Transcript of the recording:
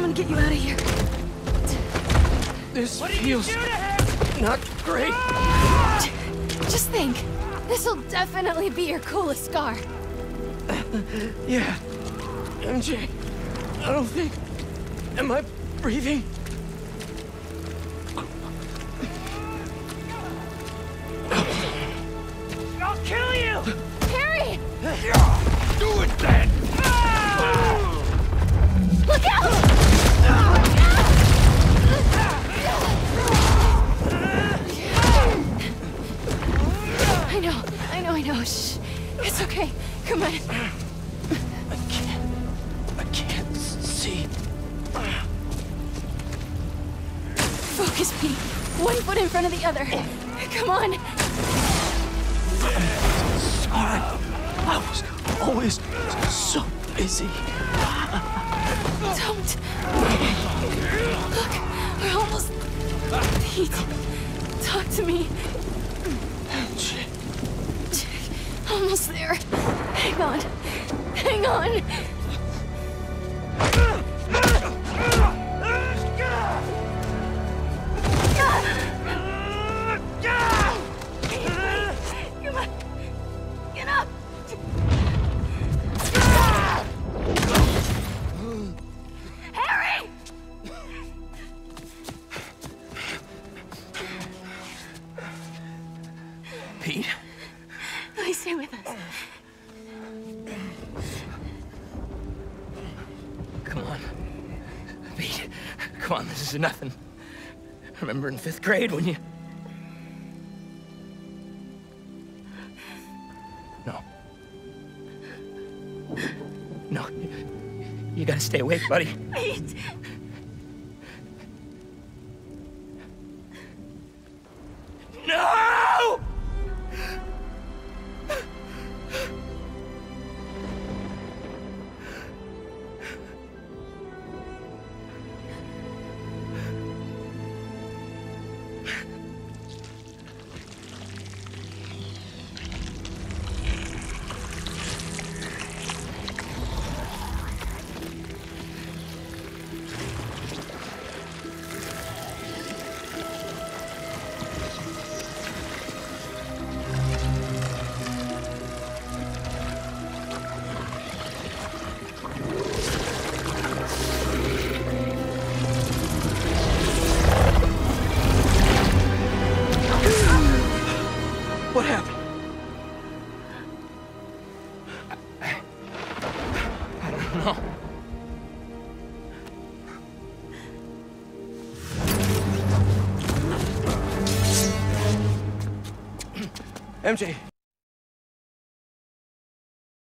gonna get you out of here. This feels not great. Just think. This'll definitely be your coolest scar. Yeah. MJ, I don't think... Am I breathing? I'll kill you! Harry! Do it then! Look out! I know. Shh. It's okay. Come on. I can't see. Focus, Pete. One foot in front of the other. Come on. Sorry. I was always so busy. Don't. Look, we're almost... Pete, talk to me. Almost there. Hang on. Hang on. Come on. Get up. Harry! Pete? Please stay with us. Come on. Pete, come on, this is nothing. Remember in 5th grade when you... No. No, you gotta stay awake, buddy. Pete! No! What happened? I don't know. MJ.